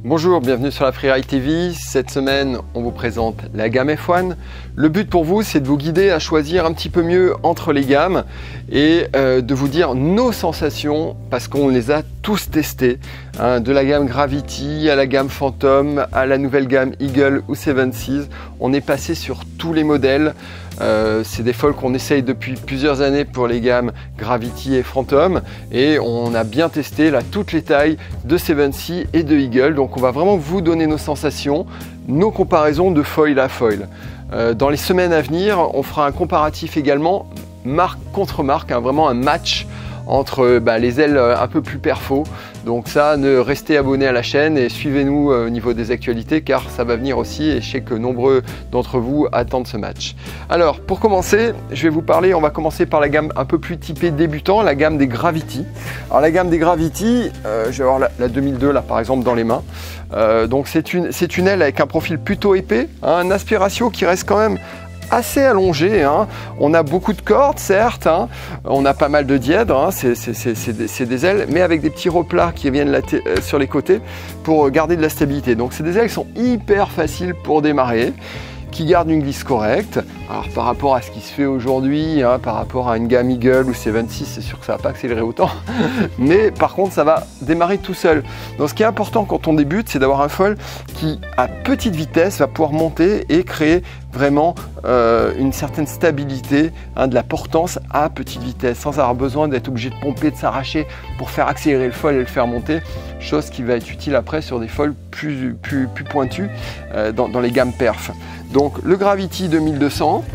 Bonjour, bienvenue sur la Freeride TV. Cette semaine, on vous présente la gamme F1. Le but pour vous, c'est de vous guider à choisir un petit peu mieux entre les gammes et de vous dire nos sensations parce qu'on les a tous testés. Hein, de la gamme Gravity à la gamme Phantom, à la nouvelle gamme Eagle ou Seven Seas. On est passé sur tous les modèles. C'est des foils qu'on essaye depuis plusieurs années pour les gammes Gravity et Phantom et on a bien testé là toutes les tailles de Seven Seas et de Eagle. Donc on va vraiment vous donner nos sensations, nos comparaisons de foil à foil. Dans les semaines à venir, on fera un comparatif également marque contre marque, hein, vraiment un match entre les ailes un peu plus perfo. Donc ça, restez abonnés à la chaîne et suivez-nous au niveau des actualités car ça va venir aussi et je sais que nombreux d'entre vous attendent ce match. Alors pour commencer, je vais vous parler, on va commencer par la gamme un peu plus typée débutant, la gamme des Gravity. Alors la gamme des Gravity, je vais avoir la 2002 là par exemple dans les mains. Donc c'est une aile avec un profil plutôt épais, hein, un aspect ratio qui reste quand même assez allongé, hein. On a beaucoup de cordes certes, hein. On a pas mal de dièdres, hein. C'est des ailes mais avec des petits replats qui viennent sur les côtés pour garder de la stabilité. Donc c'est des ailes qui sont hyper faciles pour démarrer, qui gardent une glisse correcte. Alors par rapport à ce qui se fait aujourd'hui, hein, par rapport à une gamme Eagle ou Seven Seas, c'est sûr que ça va pas accélérer autant, mais par contre ça va démarrer tout seul. Donc ce qui est important quand on débute, c'est d'avoir un foil qui à petite vitesse va pouvoir monter et créer vraiment une certaine stabilité, hein, de la portance à petite vitesse, sans avoir besoin d'être obligé de pomper, de s'arracher pour faire accélérer le foil et le faire monter, chose qui va être utile après sur des foils plus pointus dans les gammes perf. Donc le Gravity 2200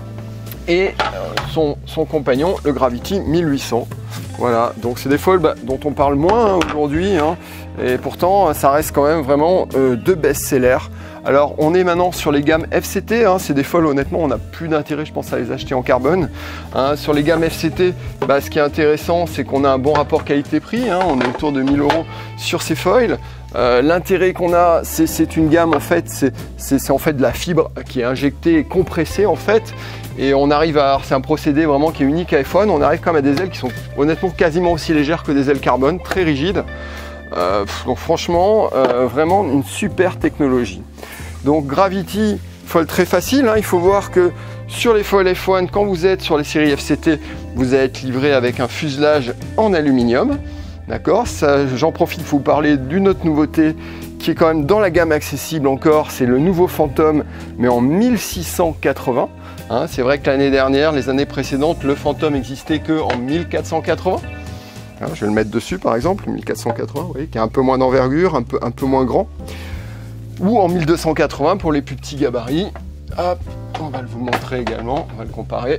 et son compagnon, le Gravity 1800. Voilà, donc c'est des foils dont on parle moins aujourd'hui, hein, et pourtant ça reste quand même vraiment deux best-sellers. Alors on est maintenant sur les gammes FCT, hein, c'est des foils honnêtement on n'a plus d'intérêt je pense à les acheter en carbone. Hein, sur les gammes FCT, ce qui est intéressant c'est qu'on a un bon rapport qualité-prix, hein, on est autour de 1000 € sur ces foils. L'intérêt qu'on a, c'est une gamme en fait, c'est en fait de la fibre qui est injectée et compressée en fait. Et on arrive à, c'est un procédé vraiment qui est unique à F1, on arrive quand même à des ailes qui sont honnêtement quasiment aussi légères que des ailes carbone, très rigides. Donc franchement, vraiment une super technologie. Donc Gravity, foil très facile, hein, il faut voir que sur les foils F1, quand vous êtes sur les séries FCT, vous allez être livré avec un fuselage en aluminium. D'accord, j'en profite pour vous parler d'une autre nouveauté qui est quand même dans la gamme accessible encore, c'est le nouveau Phantom, mais en 1680. Hein, c'est vrai que l'année dernière, les années précédentes, le Phantom n'existait que en 1480. Hein, je vais le mettre dessus par exemple, 1480, vous voyez, qui a un peu moins d'envergure, un peu moins grand. Ou en 1280 pour les plus petits gabarits. Hop, on va vous montrer également, on va le comparer.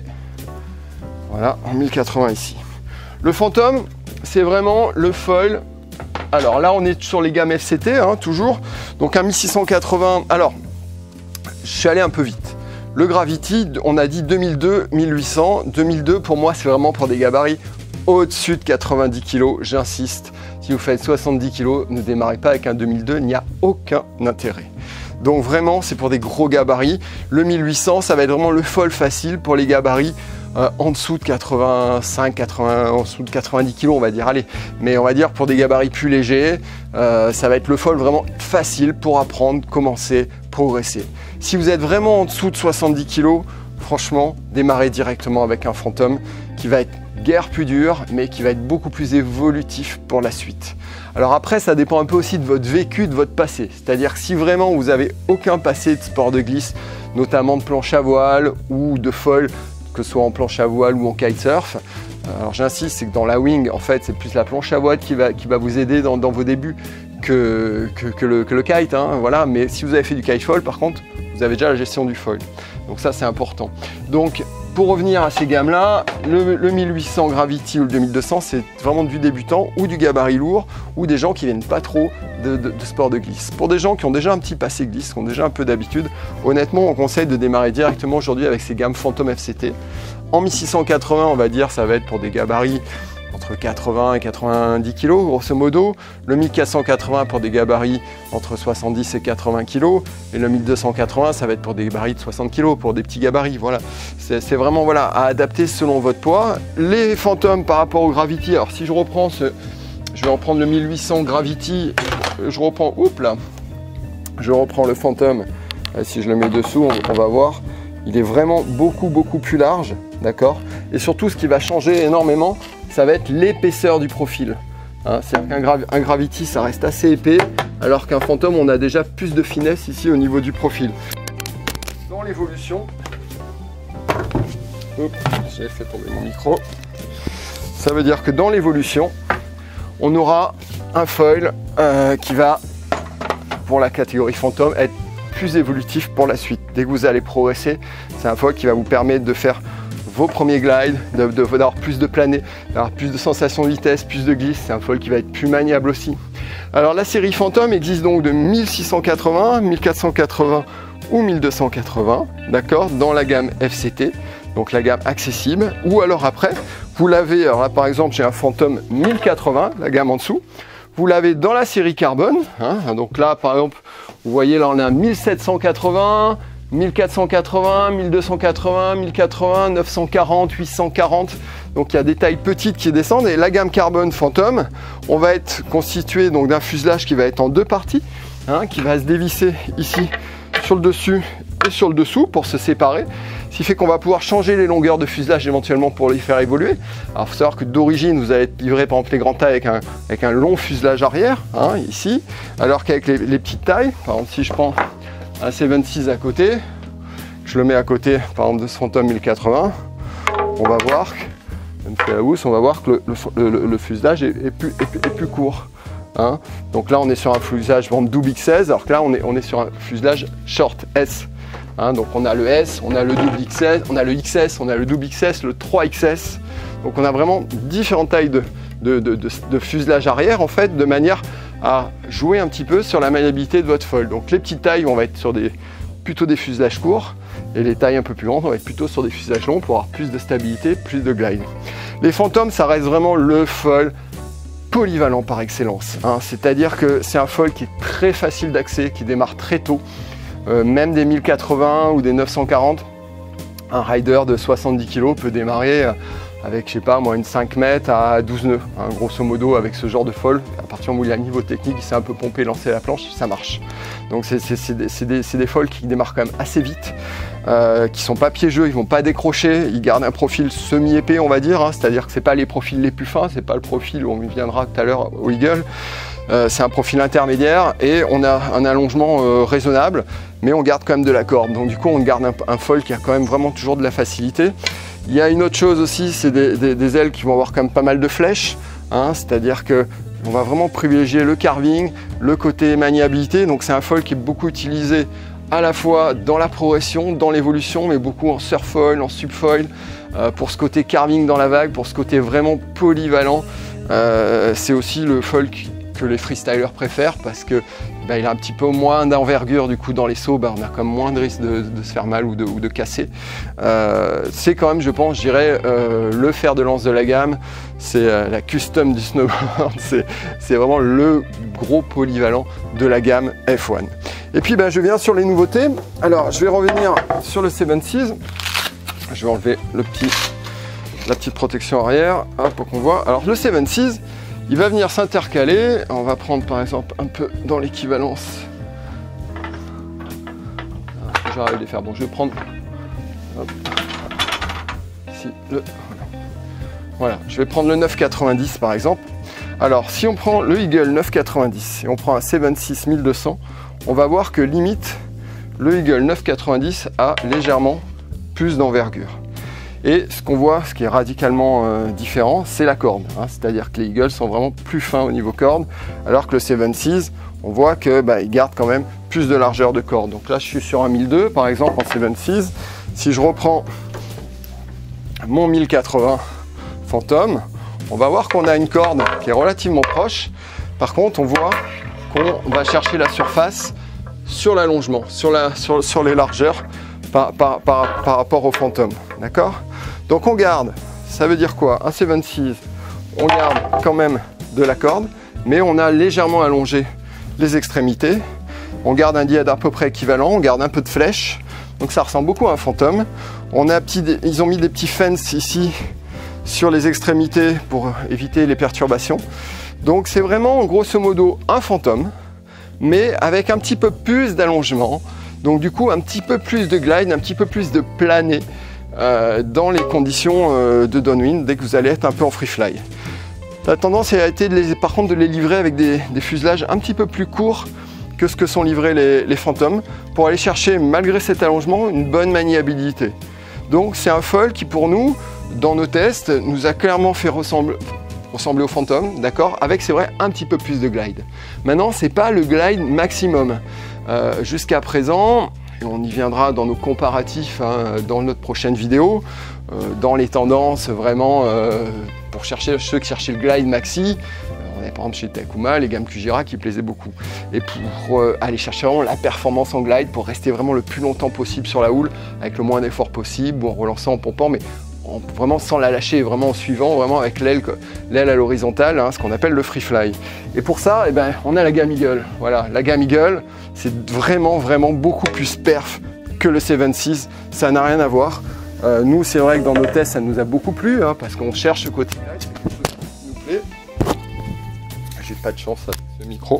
Voilà, en 1080 ici. Le Phantom, c'est vraiment le foil. Alors là, on est sur les gammes FCT, hein, toujours. Donc un 1680. Alors, je suis allé un peu vite. Le Gravity, on a dit 2002, 1800. 2002, pour moi, c'est vraiment pour des gabarits au-dessus de 90 kg. J'insiste, si vous faites 70 kg, ne démarrez pas avec un 2002, il n'y a aucun intérêt. Donc vraiment, c'est pour des gros gabarits. Le 1800, ça va être vraiment le foil facile pour les gabarits en dessous de 85, 80, en dessous de 90 kg, on va dire. Allez, mais on va dire pour des gabarits plus légers, ça va être le foil vraiment facile pour apprendre, commencer, progresser. Si vous êtes vraiment en dessous de 70 kg, franchement, démarrez directement avec un Phantom qui va être guère plus dur, mais qui va être beaucoup plus évolutif pour la suite. Alors après, ça dépend un peu aussi de votre vécu, de votre passé. C'est-à-dire que si vraiment vous n'avez aucun passé de sport de glisse, notamment de planche à voile ou de foil, que ce soit en planche à voile ou en kitesurf. Alors j'insiste, c'est que dans la wing, en fait, c'est plus la planche à voile qui va vous aider dans vos débuts que le kite. Hein, voilà. Mais si vous avez fait du kite foil, par contre, vous avez déjà la gestion du foil. Donc ça, c'est important. Donc, pour revenir à ces gammes-là, le 1800 Gravity ou le 2200, c'est vraiment du débutant ou du gabarit lourd ou des gens qui viennent pas trop de sport de glisse. Pour des gens qui ont déjà un petit passé glisse, qui ont déjà un peu d'habitude, honnêtement, on conseille de démarrer directement aujourd'hui avec ces gammes Phantom FCT. En 1680, on va dire, ça va être pour des gabarits entre 80 et 90 kg, grosso modo. Le 1480 pour des gabarits entre 70 et 80 kg. Et le 1280, ça va être pour des gabarits de 60 kg, pour des petits gabarits. Voilà. C'est vraiment voilà, à adapter selon votre poids. Les Phantom par rapport au Gravity, alors si je reprends je vais en prendre le 1800 Gravity je reprends, oups là, je reprends le Phantom. Si je le mets dessous, on va voir, il est vraiment beaucoup plus large, d'accord. Et surtout, ce qui va changer énormément, ça va être l'épaisseur du profil. Hein, c'est-à-dire qu'un Gravity, ça reste assez épais, alors qu'un Phantom, on a déjà plus de finesse ici au niveau du profil. Dans l'évolution, j'ai fait tomber mon micro. Ça veut dire que dans l'évolution, on aura un foil qui va, pour la catégorie Phantom, être plus évolutif pour la suite. Dès que vous allez progresser, c'est un foil qui va vous permettre de faire vos premiers glides, d'avoir plus de plané, d'avoir plus de sensations de vitesse, plus de glisse. C'est un foil qui va être plus maniable aussi. Alors la série Phantom existe donc de 1680, 1480 ou 1280, d'accord, dans la gamme FCT, donc la gamme accessible. Ou alors après, vous l'avez, alors là par exemple j'ai un Phantom 1080, la gamme en dessous. Vous l'avez dans la série carbone, hein, donc là par exemple, vous voyez là on a 1780, 1480, 1280, 1080, 940, 840. Donc il y a des tailles petites qui descendent. Et la gamme carbone Phantom, on va être constitué donc d'un fuselage qui va être en deux parties, hein, qui va se dévisser ici sur le dessus et sur le dessous pour se séparer. Ce qui fait qu'on va pouvoir changer les longueurs de fuselage éventuellement pour les faire évoluer. Alors il faut savoir que d'origine vous allez être livré par exemple les grandes tailles avec un long fuselage arrière, hein, ici, alors qu'avec les petites tailles, par exemple si je prends un C26 à côté, je le mets à côté par exemple de ce Phantom 1080, on va voir que le fuselage est plus court. Hein. Donc là on est sur un fuselage double XS, alors que là on est sur un fuselage short S. Hein, donc on a le S, on a le double XS, on a le XS, on a le double XS, le 3XS. Donc on a vraiment différentes tailles de fuselage arrière en fait, de manière à jouer un petit peu sur la maniabilité de votre foil. Donc les petites tailles, on va être sur plutôt des fuselages courts, et les tailles un peu plus grandes, on va être plutôt sur des fuselages longs pour avoir plus de stabilité, plus de glide. Les Phantoms, ça reste vraiment le foil polyvalent par excellence. Hein. C'est-à-dire que c'est un foil qui est très facile d'accès, qui démarre très tôt. Même des 1080 ou des 940, un rider de 70 kg peut démarrer avec, je sais pas moi, une 5 mètres à 12 nœuds, hein, grosso modo, avec ce genre de foil. À partir du moment où il y a un niveau technique, il s'est un peu pompé, lancé la planche, ça marche. Donc c'est des foils qui démarrent quand même assez vite, qui sont pas piégeux, ils vont pas décrocher, ils gardent un profil semi-épais, on va dire, hein, c'est-à-dire que c'est pas les profils les plus fins, c'est pas le profil où on y viendra tout à l'heure au Eagle. C'est un profil intermédiaire et on a un allongement raisonnable, mais on garde quand même de la corde. Donc du coup on garde un foil qui a quand même vraiment toujours de la facilité. Il y a une autre chose aussi, c'est des ailes qui vont avoir quand même pas mal de flèches, hein, c'est-à-dire que on va vraiment privilégier le carving, le côté maniabilité. Donc c'est un foil qui est beaucoup utilisé à la fois dans la progression, dans l'évolution, mais beaucoup en surfoil, en subfoil, pour ce côté carving dans la vague, pour ce côté vraiment polyvalent. C'est aussi le foil que les freestylers préfèrent parce que il a un petit peu moins d'envergure du coup dans les sauts, on a quand même moins de risque de se faire mal ou de casser. C'est quand même, je pense, je dirais, le fer de lance de la gamme, c'est la custom du snowboard, c'est vraiment le gros polyvalent de la gamme F1. Et puis je viens sur les nouveautés. Alors je vais revenir sur le 7.6, je vais enlever la petite protection arrière, hop, pour qu'on voit. Alors le 7.6, il va venir s'intercaler. On va prendre par exemple un peu dans l'équivalence. J'arrive de les faire. Bon, je vais prendre. Hop. Ici, voilà, je vais prendre le 990 par exemple. Alors, si on prend le Eagle 990 et on prend un 7.6 1200, on va voir que limite le Eagle 990 a légèrement plus d'envergure. Et ce qu'on voit, ce qui est radicalement différent, c'est la corde. Hein, c'est-à-dire que les Eagles sont vraiment plus fins au niveau corde, alors que le 7.6, on voit que il garde quand même plus de largeur de corde. Donc là, je suis sur un 1002 par exemple en 7.6. Si je reprends mon 1080 Phantom, on va voir qu'on a une corde qui est relativement proche. Par contre, on voit qu'on va chercher la surface sur l'allongement, sur les largeurs par rapport au Phantom. D'accord? Donc on garde, ça veut dire quoi? Un 7.6, on garde quand même de la corde, mais on a légèrement allongé les extrémités. On garde un dièdre à peu près équivalent, on garde un peu de flèche. Donc ça ressemble beaucoup à un Phantom. Ils ont mis des petits fence ici sur les extrémités pour éviter les perturbations. Donc c'est vraiment grosso modo un Phantom, mais avec un petit peu plus d'allongement. Donc du coup, un petit peu plus de glide, un petit peu plus de plané dans les conditions de downwind dès que vous allez être un peu en free fly. La tendance a été par contre de les livrer avec des fuselages un petit peu plus courts que ce que sont livrés les Phantom pour aller chercher, malgré cet allongement, une bonne maniabilité. Donc c'est un foil qui pour nous, dans nos tests, nous a clairement fait ressembler au Phantom, d'accord, avec c'est vrai un petit peu plus de glide. Maintenant, c'est pas le glide maximum. Jusqu'à présent, et on y viendra dans nos comparatifs dans notre prochaine vidéo, dans les tendances vraiment pour chercher ceux qui cherchaient le glide maxi. On avait par exemple chez Takuma les gammes Kujira qui plaisaient beaucoup. Et pour aller chercher vraiment la performance en glide, pour rester vraiment le plus longtemps possible sur la houle, avec le moins d'effort possible, ou en relançant, en pompant, mais vraiment sans la lâcher, vraiment en suivant, vraiment avec l'aile à l'horizontale, ce qu'on appelle le free fly. Et pour ça, on a la gamme Eagle. Voilà, la gamme Eagle, c'est vraiment beaucoup plus perf que le 7.6, ça n'a rien à voir. Nous, c'est vrai que dans nos tests, ça nous a beaucoup plu, parce qu'on cherche ce côté glide, c'est quelque chose qui nous plaît. J'ai pas de chance avec ce micro.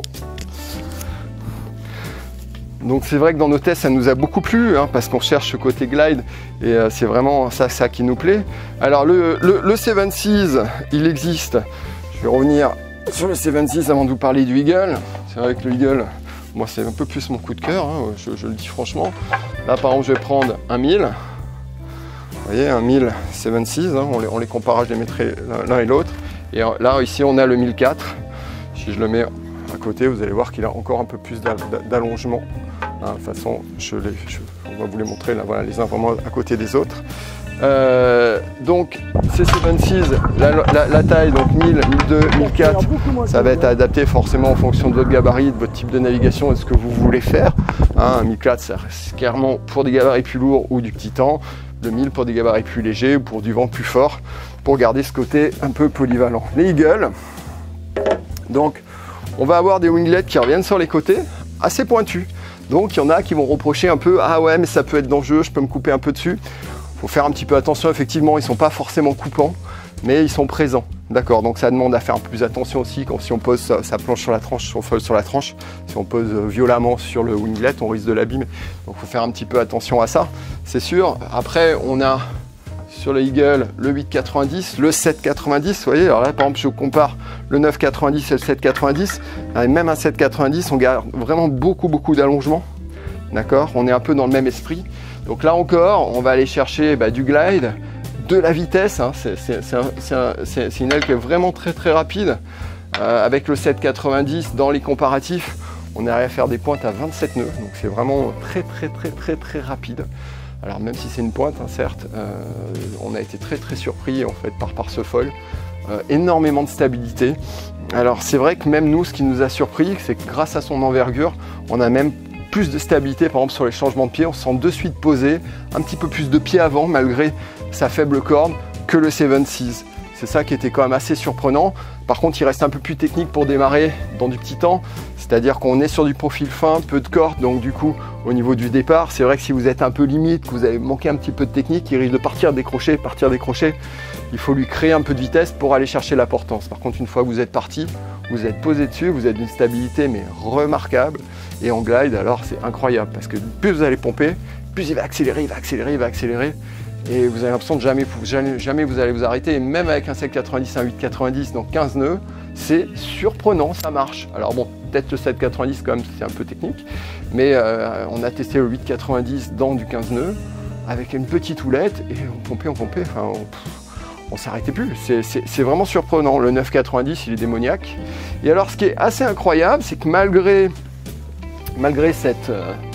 Donc c'est vrai que dans nos tests, ça nous a beaucoup plu, parce qu'on cherche ce côté glide, et c'est vraiment ça qui nous plaît. Alors le 7.6, il existe. Je vais revenir sur le 7.6 avant de vous parler du Eagle. C'est vrai que le Eagle, moi c'est un peu plus mon coup de cœur, je le dis franchement. Là par exemple, je vais prendre un 1000. Vous voyez, un 1000 7.6, on les compare, je les mettrai l'un et l'autre. Et là, ici, on a le 1004. Si je le mets à côté, vous allez voir qu'il a encore un peu plus d'allongement. De toute façon, on va vous les montrer, là, voilà, les uns vraiment à côté des autres. Donc, ces 7.6, la taille, donc 1000, 1002, 1004, ça va être adapté forcément en fonction de votre gabarit, de votre type de navigation et de ce que vous voulez faire. Un 1004, ça reste clairement pour des gabarits plus lourds ou du petit temps. Le 1000 pour des gabarits plus légers ou pour du vent plus fort, pour garder ce côté un peu polyvalent. Les Eagle, donc on va avoir des winglets qui reviennent sur les côtés, assez pointus. Donc il y en a qui vont reprocher un peu, ah ouais mais ça peut être dangereux, je peux me couper un peu dessus. Il faut faire un petit peu attention, effectivement ils ne sont pas forcément coupants, mais ils sont présents. D'accord, donc ça demande à faire plus attention aussi quand si on pose sa planche sur la tranche, son foil sur la tranche. Si on pose violemment sur le winglet, on risque de l'abîmer. Donc il faut faire un petit peu attention à ça, c'est sûr. Après, on a sur le Eagle le 8,90, le 7,90. Vous voyez, alors là par exemple, je compare le 9,90 et le 7,90. Même un 7,90, on garde vraiment beaucoup d'allongement. D'accord, on est un peu dans le même esprit. Donc là encore, on va aller chercher du glide, de la vitesse, c'est une aile qui est vraiment très rapide. Avec le 7,90 dans les comparatifs, on arrive à faire des pointes à 27 nœuds, donc c'est vraiment très rapide. Alors même si c'est une pointe, certes, on a été très surpris en fait par ce foil. Énormément de stabilité. Alors c'est vrai que même nous, ce qui nous a surpris, c'est que grâce à son envergure, on a même plus de stabilité, par exemple sur les changements de pied, on se sent de suite posé, un petit peu plus de pied avant malgré sa faible corde que le 7.6. C'est ça qui était quand même assez surprenant. Par contre, il reste un peu plus technique pour démarrer dans du petit temps, c'est-à-dire qu'on est sur du profil fin, peu de corde, donc du coup, au niveau du départ, c'est vrai que si vous êtes un peu limite, que vous avez manqué un petit peu de technique, il risque de partir décrocher, il faut lui créer un peu de vitesse pour aller chercher la portance. Par contre, une fois que vous êtes parti, vous êtes posé dessus, vous êtes d'une stabilité mais remarquable, et en glide, alors c'est incroyable, parce que plus vous allez pomper, plus il va accélérer, et vous avez l'impression de jamais vous allez vous arrêter. Et même avec un 7,90, un 8,90, donc 15 nœuds, c'est surprenant, ça marche. Alors bon, peut-être le 7,90 quand même, c'est un peu technique, mais on a testé le 8,90 dans du 15 nœuds, avec une petite houlette, et on pompait, enfin, on s'arrêtait plus. C'est vraiment surprenant. Le 9,90, il est démoniaque. Et alors, ce qui est assez incroyable, c'est que malgré cette...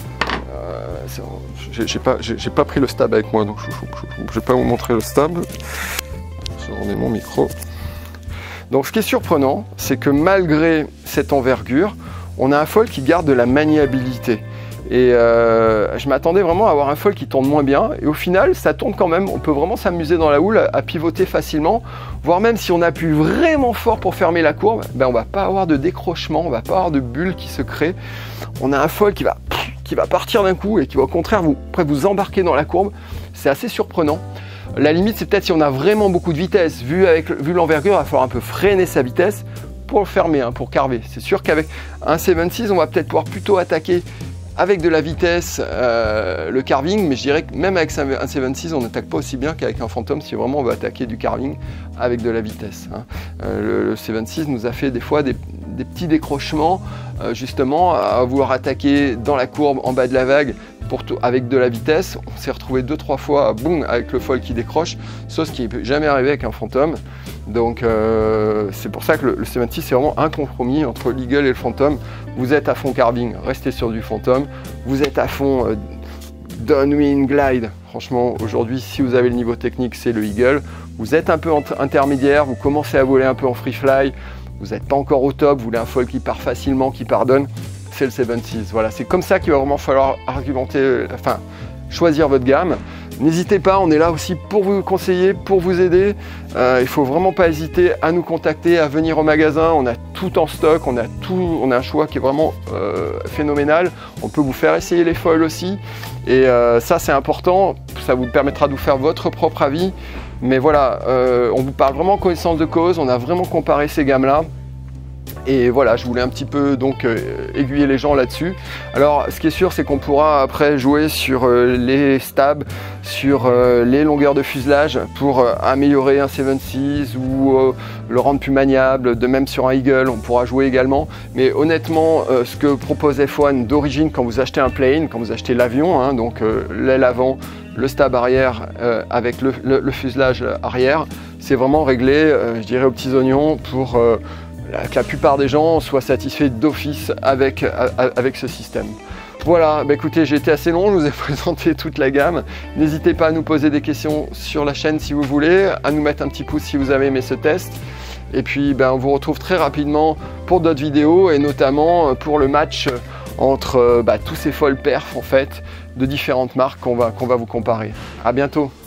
j'ai pas pris le stab avec moi, donc je vais pas vous montrer le stab. Je remets mon micro. Donc ce qui est surprenant, c'est que malgré cette envergure, on a un foil qui garde de la maniabilité. Et je m'attendais vraiment à avoir un foil qui tourne moins bien. Et au final, ça tourne quand même. On peut vraiment s'amuser dans la houle, à pivoter facilement. Voire même si on appuie vraiment fort pour fermer la courbe, on va pas avoir de décrochement, on va pas avoir de bulle qui se crée. On a un foil qui va partir d'un coup et qui va au contraire vous embarquer dans la courbe. C'est assez surprenant. La limite, c'est peut-être si on a vraiment beaucoup de vitesse. Vu l'envergure, il va falloir un peu freiner sa vitesse pour fermer, hein, pour carver. C'est sûr qu'avec un 7.6, on va peut-être pouvoir plutôt attaquer avec de la vitesse le carving, mais je dirais que même avec un 7.6, on n'attaque pas aussi bien qu'avec un Phantom si vraiment on veut attaquer du carving avec de la vitesse. Hein. Le 7.6 nous a fait des fois des petits décrochements, justement, à vouloir attaquer dans la courbe en bas de la vague avec de la vitesse. On s'est retrouvé 2-3 fois, boum, avec le foil qui décroche, chose qui n'est jamais arrivé avec un Phantom. Donc c'est pour ça que le 7.6 c'est vraiment un compromis entre l'Eagle et le Phantom. Vous êtes à fond carving, restez sur du Phantom. Vous êtes à fond downwind glide. Franchement, aujourd'hui, si vous avez le niveau technique, c'est le Eagle. Vous êtes un peu intermédiaire, vous commencez à voler un peu en free fly. Vous n'êtes pas encore au top, vous voulez un foil qui part facilement, qui pardonne. C'est le 7.6. Voilà, c'est comme ça qu'il va vraiment falloir argumenter, choisir votre gamme. N'hésitez pas, on est là aussi pour vous conseiller, pour vous aider. Il ne faut vraiment pas hésiter à nous contacter, à venir au magasin. On a tout en stock, on a un choix qui est vraiment phénoménal. On peut vous faire essayer les foils aussi. Et ça, c'est important. Ça vous permettra de vous faire votre propre avis. Mais voilà, on vous parle vraiment en connaissance de cause. On a vraiment comparé ces gammes-là. Et voilà, je voulais un petit peu donc aiguiller les gens là-dessus. Alors, ce qui est sûr, c'est qu'on pourra après jouer sur les stabs, sur les longueurs de fuselage pour améliorer un 7.6 ou le rendre plus maniable. De même sur un Eagle, on pourra jouer également. Mais honnêtement, ce que propose F1 d'origine quand vous achetez un plane, quand vous achetez l'avion, hein, donc l'aile avant, le stab arrière avec le fuselage arrière, c'est vraiment réglé, je dirais, aux petits oignons pour que la plupart des gens soient satisfaits d'office avec ce système. Voilà, bah écoutez, j'ai été assez long, je vous ai présenté toute la gamme. N'hésitez pas à nous poser des questions sur la chaîne si vous voulez, à nous mettre un petit pouce si vous avez aimé ce test. Et puis on vous retrouve très rapidement pour d'autres vidéos et notamment pour le match entre tous ces folles perfs en fait de différentes marques qu'on va vous comparer. À bientôt.